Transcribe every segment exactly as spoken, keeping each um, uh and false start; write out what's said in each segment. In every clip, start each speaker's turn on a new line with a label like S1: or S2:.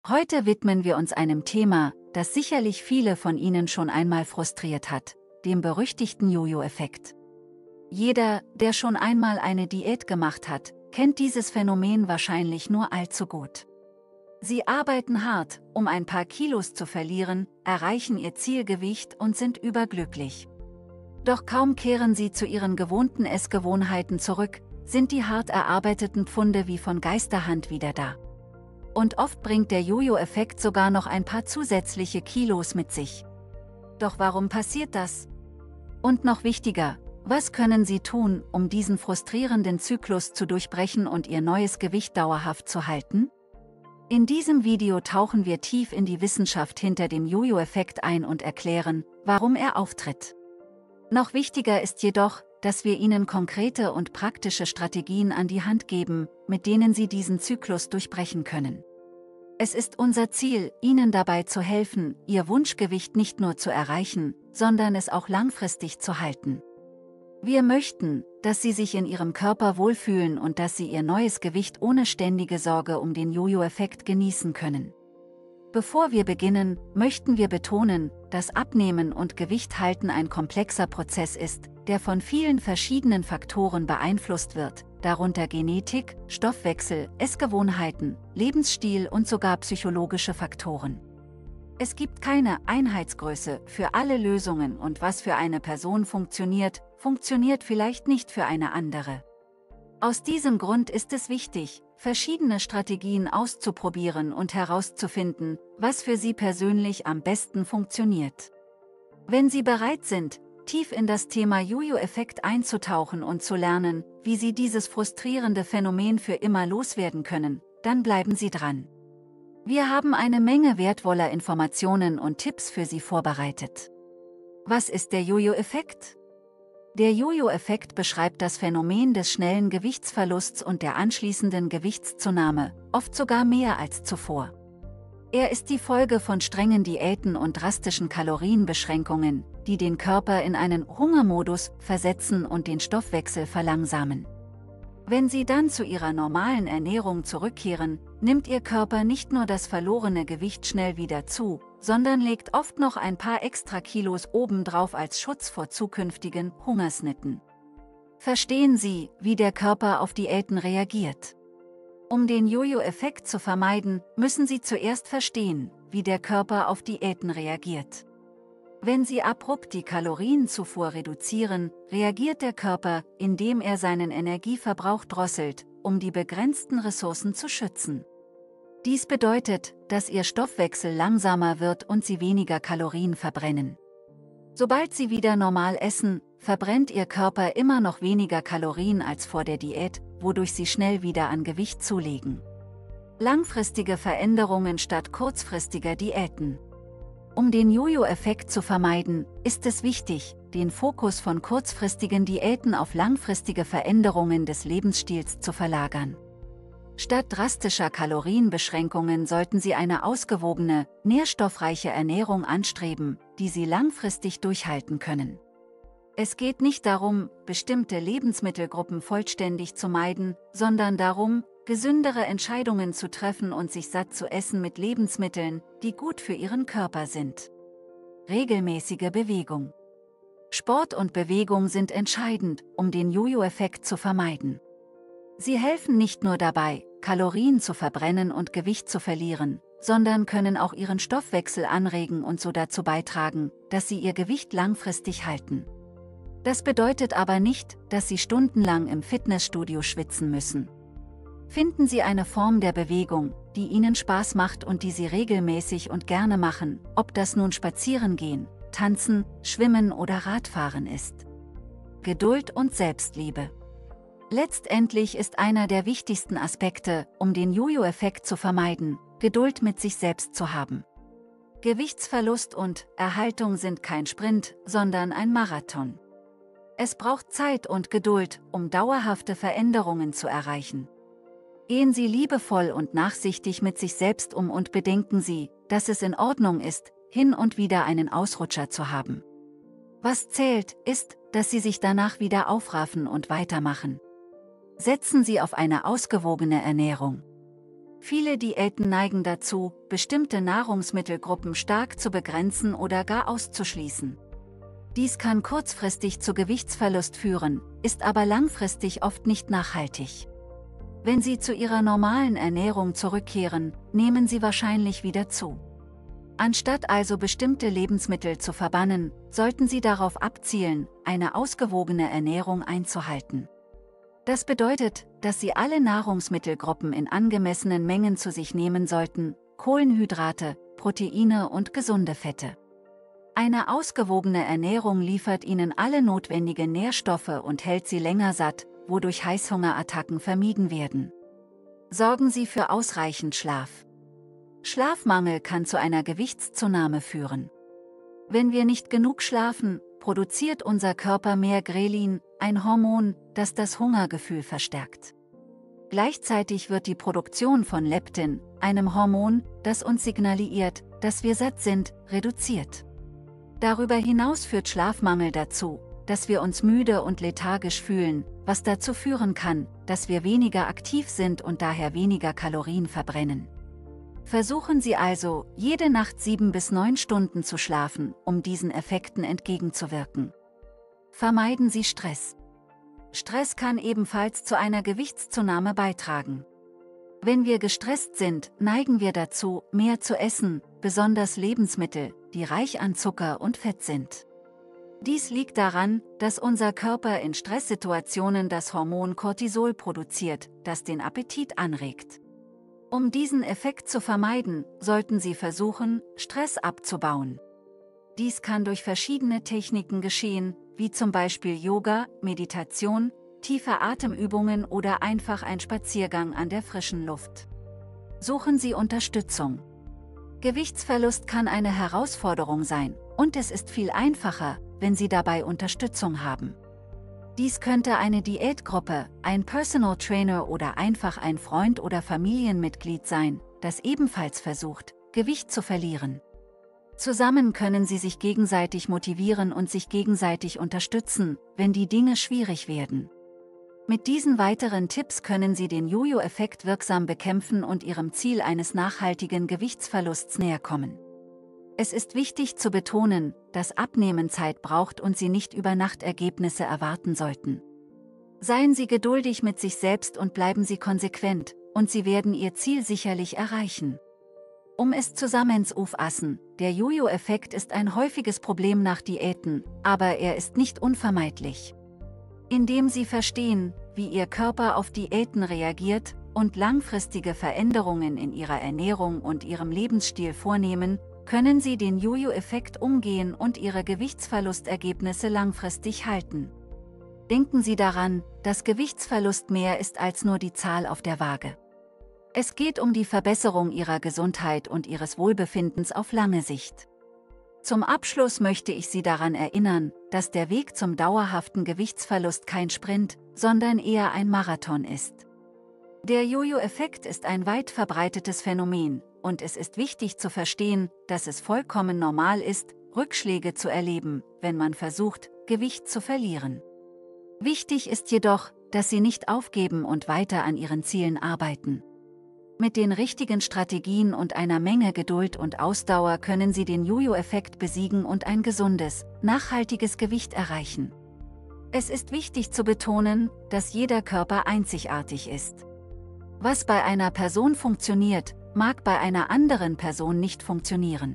S1: Heute widmen wir uns einem Thema, das sicherlich viele von Ihnen schon einmal frustriert hat, dem berüchtigten Jojo-Effekt. Jeder, der schon einmal eine Diät gemacht hat, kennt dieses Phänomen wahrscheinlich nur allzu gut. Sie arbeiten hart, um ein paar Kilos zu verlieren, erreichen ihr Zielgewicht und sind überglücklich. Doch kaum kehren sie zu ihren gewohnten Essgewohnheiten zurück, sind die hart erarbeiteten Pfunde wie von Geisterhand wieder da. Und oft bringt der Jojo-Effekt sogar noch ein paar zusätzliche Kilos mit sich. Doch warum passiert das? Und noch wichtiger, was können Sie tun, um diesen frustrierenden Zyklus zu durchbrechen und Ihr neues Gewicht dauerhaft zu halten? In diesem Video tauchen wir tief in die Wissenschaft hinter dem Jojo-Effekt ein und erklären, warum er auftritt. Noch wichtiger ist jedoch, dass wir Ihnen konkrete und praktische Strategien an die Hand geben, mit denen Sie diesen Zyklus durchbrechen können. Es ist unser Ziel, Ihnen dabei zu helfen, Ihr Wunschgewicht nicht nur zu erreichen, sondern es auch langfristig zu halten. Wir möchten, dass Sie sich in Ihrem Körper wohlfühlen und dass Sie Ihr neues Gewicht ohne ständige Sorge um den Jojo-Effekt genießen können. Bevor wir beginnen, möchten wir betonen, dass Abnehmen und Gewicht halten ein komplexer Prozess ist, der von vielen verschiedenen Faktoren beeinflusst wird, darunter Genetik, Stoffwechsel, Essgewohnheiten, Lebensstil und sogar psychologische Faktoren. Es gibt keine Einheitsgröße für alle Lösungen und was für eine Person funktioniert, funktioniert vielleicht nicht für eine andere. Aus diesem Grund ist es wichtig, verschiedene Strategien auszuprobieren und herauszufinden, was für Sie persönlich am besten funktioniert. Wenn Sie bereit sind, tief in das Thema Jojo-Effekt einzutauchen und zu lernen, wie Sie dieses frustrierende Phänomen für immer loswerden können, dann bleiben Sie dran. Wir haben eine Menge wertvoller Informationen und Tipps für Sie vorbereitet. Was ist der Jojo-Effekt? Der Jojo-Effekt beschreibt das Phänomen des schnellen Gewichtsverlusts und der anschließenden Gewichtszunahme, oft sogar mehr als zuvor. Er ist die Folge von strengen Diäten und drastischen Kalorienbeschränkungen, die den Körper in einen Hungermodus versetzen und den Stoffwechsel verlangsamen. Wenn Sie dann zu Ihrer normalen Ernährung zurückkehren, nimmt Ihr Körper nicht nur das verlorene Gewicht schnell wieder zu, sondern legt oft noch ein paar extra Kilos obendrauf als Schutz vor zukünftigen Hungersnitten. Verstehen Sie, wie der Körper auf Diäten reagiert? Um den Jojo-Effekt zu vermeiden, müssen Sie zuerst verstehen, wie der Körper auf Diäten reagiert. Wenn Sie abrupt die Kalorienzufuhr reduzieren, reagiert der Körper, indem er seinen Energieverbrauch drosselt, um die begrenzten Ressourcen zu schützen. Dies bedeutet, dass Ihr Stoffwechsel langsamer wird und Sie weniger Kalorien verbrennen. Sobald Sie wieder normal essen, verbrennt Ihr Körper immer noch weniger Kalorien als vor der Diät, wodurch Sie schnell wieder an Gewicht zulegen. Langfristige Veränderungen statt kurzfristiger Diäten. Um den Jojo-Effekt zu vermeiden, ist es wichtig, den Fokus von kurzfristigen Diäten auf langfristige Veränderungen des Lebensstils zu verlagern. Statt drastischer Kalorienbeschränkungen sollten Sie eine ausgewogene, nährstoffreiche Ernährung anstreben, die Sie langfristig durchhalten können. Es geht nicht darum, bestimmte Lebensmittelgruppen vollständig zu meiden, sondern darum, gesündere Entscheidungen zu treffen und sich satt zu essen mit Lebensmitteln, die gut für Ihren Körper sind. Regelmäßige Bewegung. Sport und Bewegung sind entscheidend, um den Jojo-Effekt zu vermeiden. Sie helfen nicht nur dabei, Kalorien zu verbrennen und Gewicht zu verlieren, sondern können auch Ihren Stoffwechsel anregen und so dazu beitragen, dass Sie Ihr Gewicht langfristig halten. Das bedeutet aber nicht, dass Sie stundenlang im Fitnessstudio schwitzen müssen. Finden Sie eine Form der Bewegung, die Ihnen Spaß macht und die Sie regelmäßig und gerne machen, ob das nun Spazierengehen, Tanzen, Schwimmen oder Radfahren ist. Geduld und Selbstliebe. Letztendlich ist einer der wichtigsten Aspekte, um den Jojo-Effekt zu vermeiden, Geduld mit sich selbst zu haben. Gewichtsverlust und Erhaltung sind kein Sprint, sondern ein Marathon. Es braucht Zeit und Geduld, um dauerhafte Veränderungen zu erreichen. Gehen Sie liebevoll und nachsichtig mit sich selbst um und bedenken Sie, dass es in Ordnung ist, hin und wieder einen Ausrutscher zu haben. Was zählt, ist, dass Sie sich danach wieder aufraffen und weitermachen. Setzen Sie auf eine ausgewogene Ernährung. Viele Diäten neigen dazu, bestimmte Nahrungsmittelgruppen stark zu begrenzen oder gar auszuschließen. Dies kann kurzfristig zu Gewichtsverlust führen, ist aber langfristig oft nicht nachhaltig. Wenn Sie zu Ihrer normalen Ernährung zurückkehren, nehmen Sie wahrscheinlich wieder zu. Anstatt also bestimmte Lebensmittel zu verbannen, sollten Sie darauf abzielen, eine ausgewogene Ernährung einzuhalten. Das bedeutet, dass Sie alle Nahrungsmittelgruppen in angemessenen Mengen zu sich nehmen sollten: Kohlenhydrate, Proteine und gesunde Fette. Eine ausgewogene Ernährung liefert Ihnen alle notwendigen Nährstoffe und hält Sie länger satt, wodurch Heißhungerattacken vermieden werden. Sorgen Sie für ausreichend Schlaf. Schlafmangel kann zu einer Gewichtszunahme führen. Wenn wir nicht genug schlafen, produziert unser Körper mehr Grelin, ein Hormon, das das Hungergefühl verstärkt. Gleichzeitig wird die Produktion von Leptin, einem Hormon, das uns signalisiert, dass wir satt sind, reduziert. Darüber hinaus führt Schlafmangel dazu, dass wir uns müde und lethargisch fühlen, was dazu führen kann, dass wir weniger aktiv sind und daher weniger Kalorien verbrennen. Versuchen Sie also, jede Nacht sieben bis neun Stunden zu schlafen, um diesen Effekten entgegenzuwirken. Vermeiden Sie Stress. Stress kann ebenfalls zu einer Gewichtszunahme beitragen. Wenn wir gestresst sind, neigen wir dazu, mehr zu essen, besonders Lebensmittel, die reich an Zucker und Fett sind. Dies liegt daran, dass unser Körper in Stresssituationen das Hormon Cortisol produziert, das den Appetit anregt. Um diesen Effekt zu vermeiden, sollten Sie versuchen, Stress abzubauen. Dies kann durch verschiedene Techniken geschehen, wie zum Beispiel Yoga, Meditation, tiefe Atemübungen oder einfach ein Spaziergang an der frischen Luft. Suchen Sie Unterstützung. Gewichtsverlust kann eine Herausforderung sein, und es ist viel einfacher, wenn Sie dabei Unterstützung haben. Dies könnte eine Diätgruppe, ein Personal Trainer oder einfach ein Freund oder Familienmitglied sein, das ebenfalls versucht, Gewicht zu verlieren. Zusammen können Sie sich gegenseitig motivieren und sich gegenseitig unterstützen, wenn die Dinge schwierig werden. Mit diesen weiteren Tipps können Sie den Jojo-Effekt wirksam bekämpfen und Ihrem Ziel eines nachhaltigen Gewichtsverlusts näherkommen. Es ist wichtig zu betonen, dass Abnehmen Zeit braucht und Sie nicht über Nacht Ergebnisse erwarten sollten. Seien Sie geduldig mit sich selbst und bleiben Sie konsequent, und Sie werden Ihr Ziel sicherlich erreichen. Um es zusammenzufassen, der Jojo-Effekt ist ein häufiges Problem nach Diäten, aber er ist nicht unvermeidlich. Indem Sie verstehen, wie Ihr Körper auf Diäten reagiert und langfristige Veränderungen in Ihrer Ernährung und Ihrem Lebensstil vornehmen, können Sie den Jojo-Effekt umgehen und Ihre Gewichtsverlustergebnisse langfristig halten. Denken Sie daran, dass Gewichtsverlust mehr ist als nur die Zahl auf der Waage. Es geht um die Verbesserung Ihrer Gesundheit und Ihres Wohlbefindens auf lange Sicht. Zum Abschluss möchte ich Sie daran erinnern, dass der Weg zum dauerhaften Gewichtsverlust kein Sprint, sondern eher ein Marathon ist. Der Jojo-Effekt ist ein weit verbreitetes Phänomen, und es ist wichtig zu verstehen, dass es vollkommen normal ist, Rückschläge zu erleben, wenn man versucht, Gewicht zu verlieren. Wichtig ist jedoch, dass Sie nicht aufgeben und weiter an Ihren Zielen arbeiten. Mit den richtigen Strategien und einer Menge Geduld und Ausdauer können Sie den Jojo-Effekt besiegen und ein gesundes, nachhaltiges Gewicht erreichen. Es ist wichtig zu betonen, dass jeder Körper einzigartig ist. Was bei einer Person funktioniert, mag bei einer anderen Person nicht funktionieren.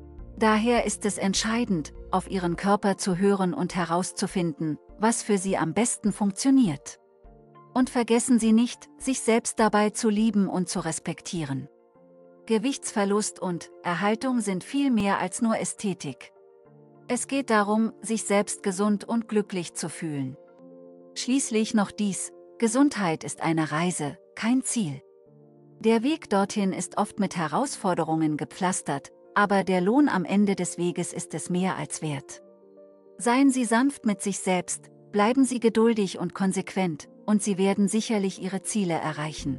S1: Daher ist es entscheidend, auf Ihren Körper zu hören und herauszufinden, was für Sie am besten funktioniert. Und vergessen Sie nicht, sich selbst dabei zu lieben und zu respektieren. Gewichtsverlust und Erhaltung sind viel mehr als nur Ästhetik. Es geht darum, sich selbst gesund und glücklich zu fühlen. Schließlich noch dies: Gesundheit ist eine Reise, kein Ziel. Der Weg dorthin ist oft mit Herausforderungen gepflastert, aber der Lohn am Ende des Weges ist es mehr als wert. Seien Sie sanft mit sich selbst, bleiben Sie geduldig und konsequent, und Sie werden sicherlich Ihre Ziele erreichen.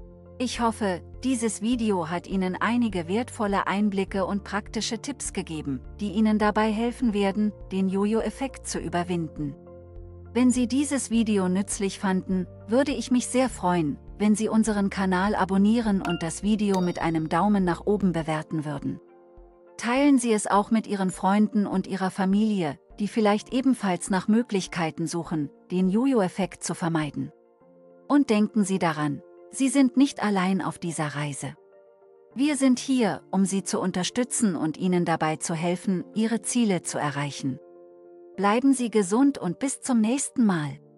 S1: Ich hoffe, dieses Video hat Ihnen einige wertvolle Einblicke und praktische Tipps gegeben, die Ihnen dabei helfen werden, den Jojo-Effekt zu überwinden. Wenn Sie dieses Video nützlich fanden, würde ich mich sehr freuen, wenn Sie unseren Kanal abonnieren und das Video mit einem Daumen nach oben bewerten würden. Teilen Sie es auch mit Ihren Freunden und Ihrer Familie, die vielleicht ebenfalls nach Möglichkeiten suchen, den Jojo-Effekt zu vermeiden. Und denken Sie daran, Sie sind nicht allein auf dieser Reise. Wir sind hier, um Sie zu unterstützen und Ihnen dabei zu helfen, Ihre Ziele zu erreichen. Bleiben Sie gesund und bis zum nächsten Mal.